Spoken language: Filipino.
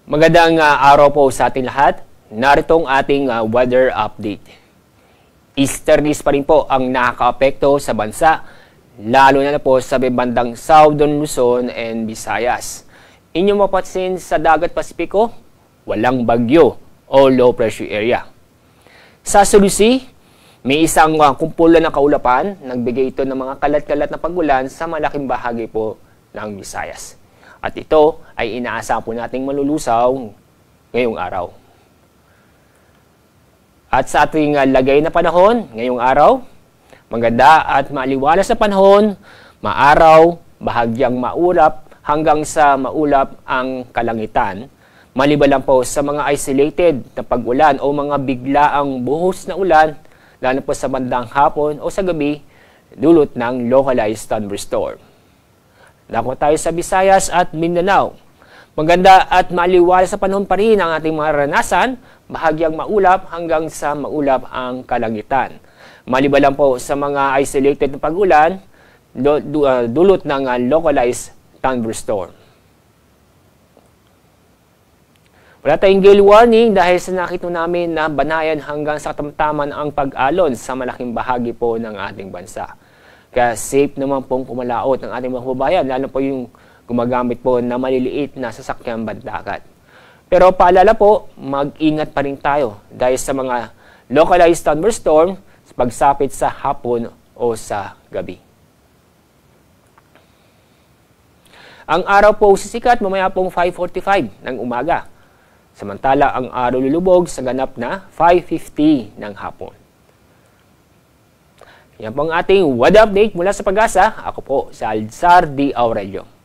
Magandang araw po sa ating lahat. Narito ang ating weather update. Easterlies pa rin po ang nakakaapekto sa bansa, lalo na po sa bandang Southern Luzon and Visayas. Inyong mapapansin sa dagat Pasipiko, walang bagyo o low pressure area. Sa Sulusi, may isang kumpulan ng kaulapan, nagbigay ito ng mga kalat-kalat na pagulan sa malaking bahagi po ng Visayas. At ito ay inaasahan po nating malulusaw ngayong araw. At sa ating lagay na panahon ngayong araw, maganda at maliwalas na panahon, maaraw, bahagyang maulap hanggang sa maulap ang kalangitan. Maliban lang po sa mga isolated na pag-ulan o mga biglaang buhos na ulan, lalo po sa bandang hapon o sa gabi, dulot ng localized thunderstorm. Dako tayo sa Visayas at Mindanao. Maganda at maliwalas sa panahon pa rin ang ating mga ranasan, bahagyang maulap hanggang sa maulap ang kalangitan. Maliban lang po sa mga isolated na pag-ulan, dulot ng localized thunderstorm. Wala tayong gale warning dahil sa nakita namin na banayan hanggang sa katamtaman ang pag-alon sa malaking bahagi po ng ating bansa. Kaya safe naman pong pumalaot ng ating mga kababayan, lalo po yung gumagamit po na maliliit na sasakyan bandagat. Pero paalala po, mag-ingat pa rin tayo dahil sa mga localized thunderstorm sa pagsapit sa hapon o sa gabi. Ang araw po sisikat mamaya pong 5:45 ng umaga. Samantala ang araw lulubog sa ganap na 5:50 ng hapon. Yan po ang ating weather update mula sa Pag-asa. Ako po si Alzar D. Aurelio.